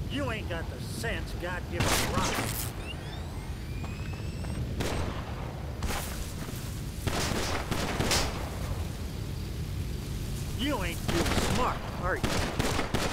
You ain't got the sense God given right. You ain't too smart, are you?